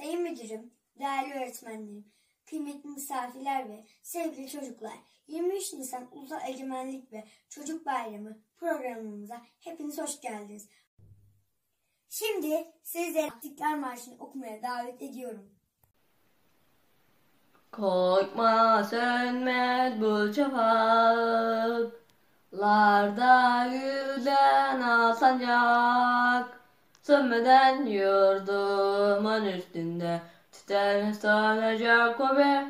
Sayın Müdürüm, değerli öğretmenlerim, kıymetli misafirler ve sevgili çocuklar, 23 Nisan Ulusal Egemenlik ve Çocuk Bayramı programımıza hepiniz hoş geldiniz. Şimdi sizlere İstiklal Marşı'nı okumaya davet ediyorum. Korkma sönmez bu şafaklarda yüzen al sancak. Sönmeden yurdumun üstünde tüter saracak o be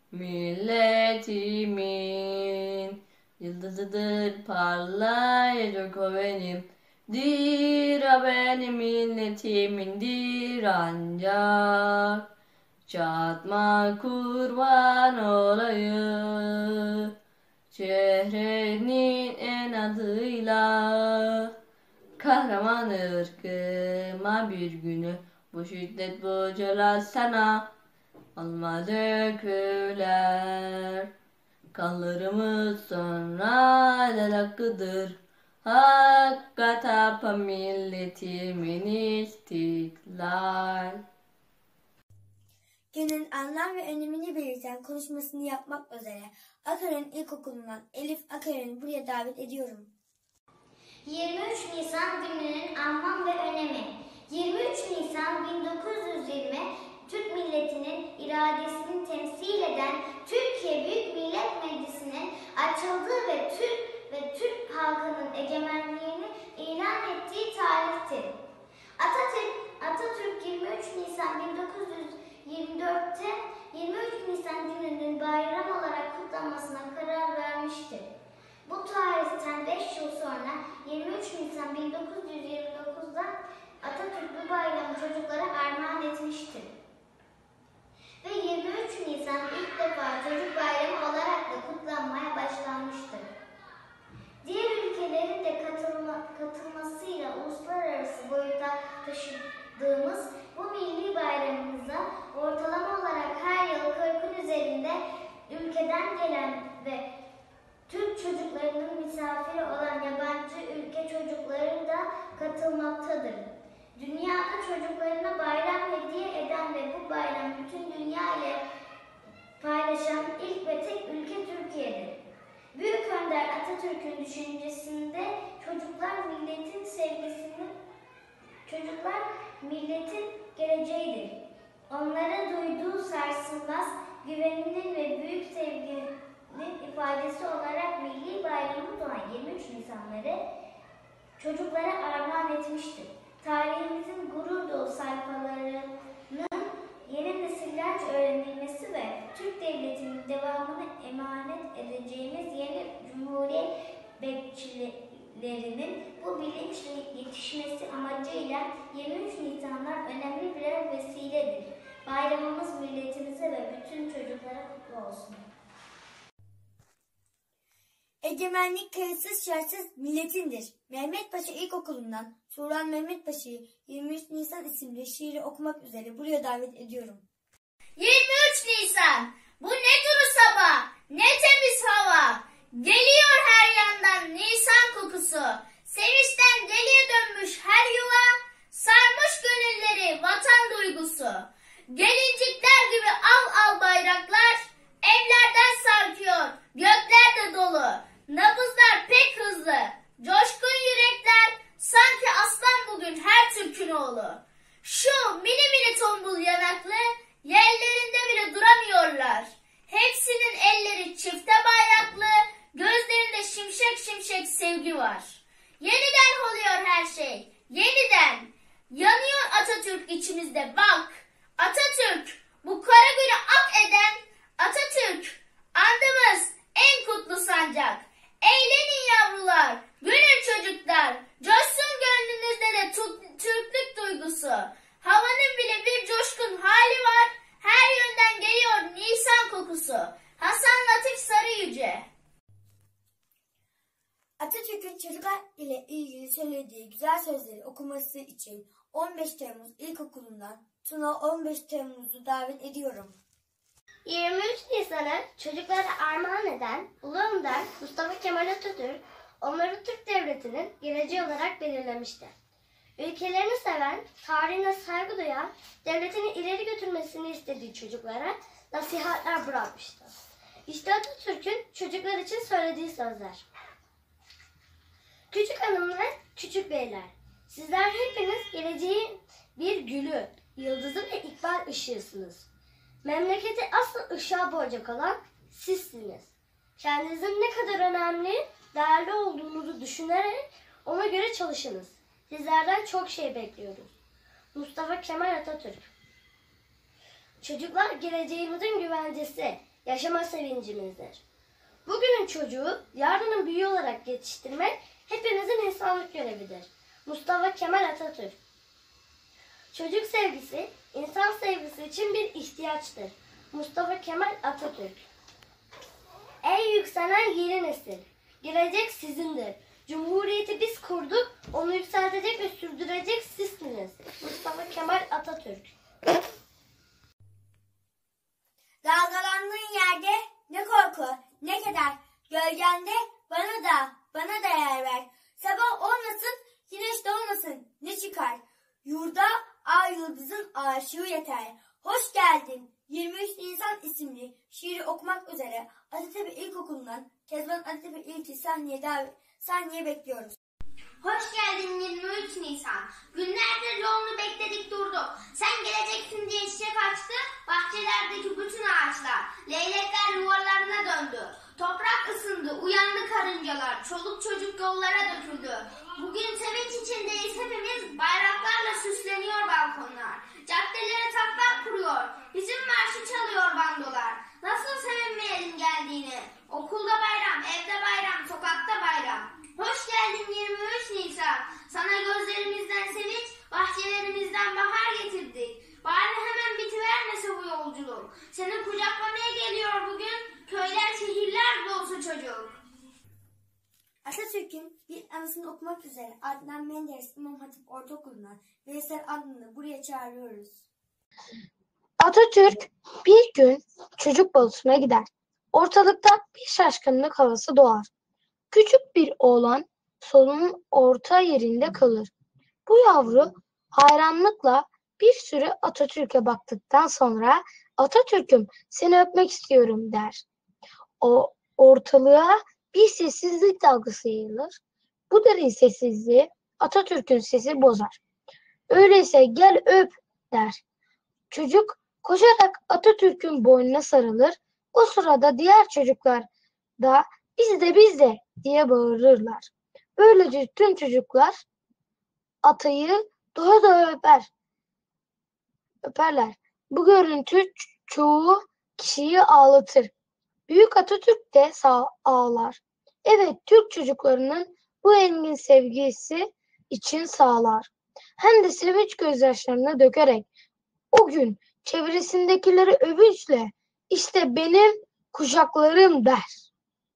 milletimin. Yıldızıdır parlayacak o benim. Dir benim milletimindir ancak. Çatma kurban olayım şehrenin en adıyla. Kahraman ırkıma bir günü bu şiddet bu celal sana almaz öküler. Kanlarımız sonra el hakkıdır. Hakka tapa milletimin istiklal. Günün anlam ve önemini belirten konuşmasını yapmak üzere Akar'ın İlkokulu'ndan Elif Akar'ı buraya davet ediyorum. 23 Nisan gününün anlam ve önemi. 23 Nisan 1920 Türk milletinin iradesini temsil eden Türkiye Büyük Millet Meclisi'nin açıldığı ve Türk halkının egemenliğini ilan ettiği tarihtir. Atatürk 23 Nisan 1924'te 23 Nisan gününün bayram olarak kutlanmasına karar vermiştir. Bu tarihten 5 yıl sonra 23 Nisan 1929'da Atatürk bu bayramı çocuklara armağan etmiştir. Ve 23 Nisan ilk defa çocuk bayramı olarak da kutlanmaya başlanmıştır. Diğer ülkelerin de katılmasıyla uluslararası boyuta taşıdığımız bu milli bayramımıza ortalama olarak her yıl 40'ın üzerinde ülkeden gelen ve Türk çocuklarının misafiri olan yabancı ülke çocukları da katılmaktadır. Dünyada çocuklarına bayram hediye eden ve bu bayram bütün dünya ile paylaşan ilk ve tek ülke Türkiye'dir. Büyük Önder Atatürk'ün düşüncesinde çocuklar milletin geleceğidir. Onlara duyduğu sarsılmaz güveninin ve büyük sevginin ifadesi olarak milli bayramı doğan 23 Nisanları çocuklara armağan etmiştir. Tarihimizin gurur dolu sayfalarının yeni nesillerce öğrenilmesi ve Türk Devleti'nin devamını emanet edeceğimiz yeni Cumhuriyet bekçilerinin bu bilinçle yetişmesi amacıyla 23 Nisanlar önemli birer vesiledir. Bayramımız milletimize ve bütün çocuklara kutlu olsun. Egemenlik kayıtsız şartsız milletindir. Mehmet Paşa İlkokulu'ndan Turan Mehmet Paşa'yı 23 Nisan isimli şiiri okumak üzere buraya davet ediyorum. 23 Nisan, bu ne duru sabah, ne temiz hava. Geliyor her yandan Nisan kokusu. Sevinçten deliye dönmüş her yuva. Sarmış gönülleri vatan duygusu. Gelincikler gibi al al bayraklar. Evlerden sarkıyor, gökler de dolu. Nabızlar pek hızlı, coşkun yürekler. Sanki aslan bugün her Türk'ün oğlu. Şu mini mini tombul yanaklı, yerlerinde bile duramıyorlar. Hepsinin elleri çifte bayraklı, gözlerinde şimşek şimşek sevgi var. Yeniden oluyor her şey, yeniden. Yanıyor Atatürk içimizde bak. Atatürk, bu kara günü ak eden Atatürk, andımız en kutlu sancak. Eğlenin yavrular, gülün çocuklar, coşsun gönlünüzde de Türklük duygusu. Havanın bile bir coşkun hali var, her yönden geliyor Nisan kokusu. Hasan Latif Sarıyüce. Atatürk'ün çocuklar ile ilgili söylediği güzel sözleri okuması için 15 Temmuz İlkokulu'ndan Tuna 15 Temmuz'u davet ediyorum. 23 Nisan'ı çocuklara armağan eden Ulu Önder Mustafa Kemal Atatürk, onları Türk Devleti'nin geleceği olarak belirlemiştir. Ülkelerini seven, tarihine saygı duyan, devletini ileri götürmesini istediği çocuklara nasihatler bırakmıştı. İşte Atatürk'ün çocuklar için söylediği sözler. Küçük hanımlar, küçük beyler, sizler hepiniz geleceğin bir gülü, yıldızı ve ikbal ışığısınız. Memleketi asıl ışığa boğacak olan sizsiniz. Kendinizin ne kadar önemli, değerli olduğunuzu düşünerek ona göre çalışınız. Sizlerden çok şey bekliyoruz. Mustafa Kemal Atatürk. Çocuklar geleceğimizin güvencesi, yaşama sevincimizdir. Bugünün çocuğu yarının büyüğü olarak yetiştirmek hepimizin insanlık görevidir. Mustafa Kemal Atatürk. Çocuk sevgisi, insan sevgisi için bir ihtiyaçtır. Mustafa Kemal Atatürk. Ey yükselen yeni nesil, gelecek sizindir. Cumhuriyeti biz kurduk, onu yükseltecek ve sürdürecek sizsiniz. Mustafa Kemal Atatürk. Dalgalandığın yerde ne korku, ne keder. Gölgende bana da yer ver. Sabah olmasın, güneş doğmasın, ne çıkar? Yurda ay yıldızın aşığı yeter. Hoş geldin. 23 Nisan isimli şiiri okumak üzere Atatürk İlkokulu'ndan Kezban Atatürk İlki sahneye bekliyoruz. Hoş geldin 23 Nisan. Günlerdir yolunu bekledik durduk. Sen geleceksin diye çiçek açtı. Bahçelerdeki bütün ağaçlar. Leylekler yuvalarına döndü. Toprak ısındı, uyandı karıncalar. Çoluk çocuk yollara döküldü. Bugün sevinç içindeyiz hepimiz. Bayraklarla süsleniyor balkonlar. Caddelere taklar kuruyor. Bizim marşı çalıyor bandolar. Nasıl sevinmeyelim geldiğini. Okulda bayram, evde bayram, sokakta bayram. Hoş geldin 23 Nisan. Sana gözlerimizden sevinç, bahçelerimizden bahar getirdik. Bari hemen bitivermese bu yolculuk. Seni kucaklamaya geliyor bugün. Köyler, şehirler dolusu çocuk. Atatürk'ün bir anısını okumak üzere Adnan Menderes İmam Hatip Ortaokulu'ndan Veysel adını buraya çağırıyoruz. Atatürk bir gün çocuk balosuna gider. Ortalıkta bir şaşkınlık havası doğar. Küçük bir oğlan salonun orta yerinde kalır. Bu yavru hayranlıkla bir süre Atatürk'e baktıktan sonra "Atatürk'üm, seni öpmek istiyorum" der. O ortalığa bir sessizlik dalgası yayılır. Bu derin sessizliği Atatürk'ün sesi bozar. "Öyleyse gel öp" der. Çocuk koşarak Atatürk'ün boynuna sarılır. O sırada diğer çocuklar da biz de diye bağırırlar. Böylece tüm çocuklar atayı doya doya öperler. Bu görüntü çoğu kişiyi ağlatır. Büyük Atatürk de ağlar. Evet, Türk çocuklarının bu engin sevgisi için sağlar. Hem de sevinç gözyaşlarını dökerek o gün çevresindekileri övünçle "İşte benim kuşaklarım" der.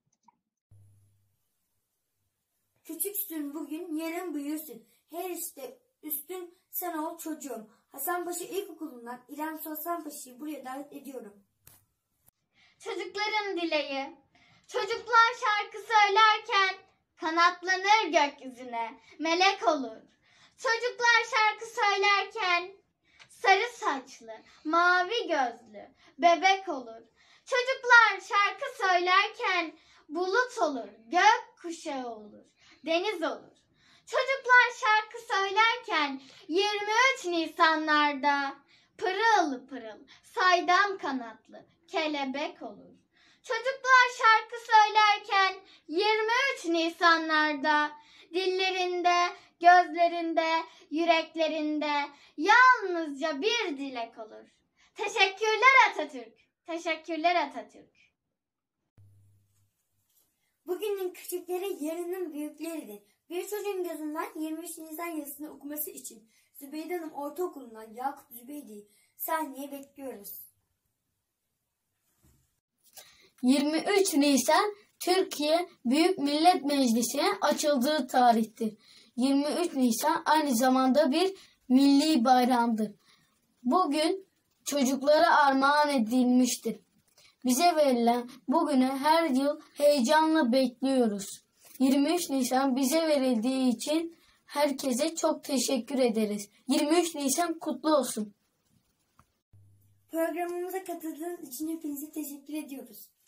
Küçüksün bugün, yarın büyürsün. Her işte üstün sen ol çocuğum. Hasanpaşa İlkokulu'ndan İrem Soslanpaşa'yı buraya davet ediyorum. Çocukların dileği. Çocuklar şarkı söylerken kanatlanır gökyüzüne, melek olur. Çocuklar şarkı söylerken sarı saçlı, mavi gözlü, bebek olur. Çocuklar şarkı söylerken bulut olur, gök kuşağı olur, deniz olur. Çocuklar şarkı söylerken 23 Nisanlarda pırıl pırıl, saydam kanatlı, kelebek olur. Çocuklar şarkı söylerken 23 Nisanlarda dillerinde, gözlerinde, yüreklerinde yalnızca bir dilek olur. Teşekkürler Atatürk. Teşekkürler Atatürk. Bugünün küçükleri yarının büyükleridir. Bir çocuğun gözünden 23 Nisan yazısını okuması için Zübeyde Hanım Ortaokulu'ndan Yakup Zübeyde'yi sahneye bekliyoruz. 23 Nisan Türkiye Büyük Millet Meclisi'nin açıldığı tarihtir. 23 Nisan aynı zamanda bir milli bayramdır. Bugün çocuklara armağan edilmiştir. Bize verilen bugünü her yıl heyecanla bekliyoruz. 23 Nisan bize verildiği için Herkese çok teşekkür ederiz. 23 Nisan kutlu olsun. Programımıza katıldığınız için hepinize teşekkür ediyoruz.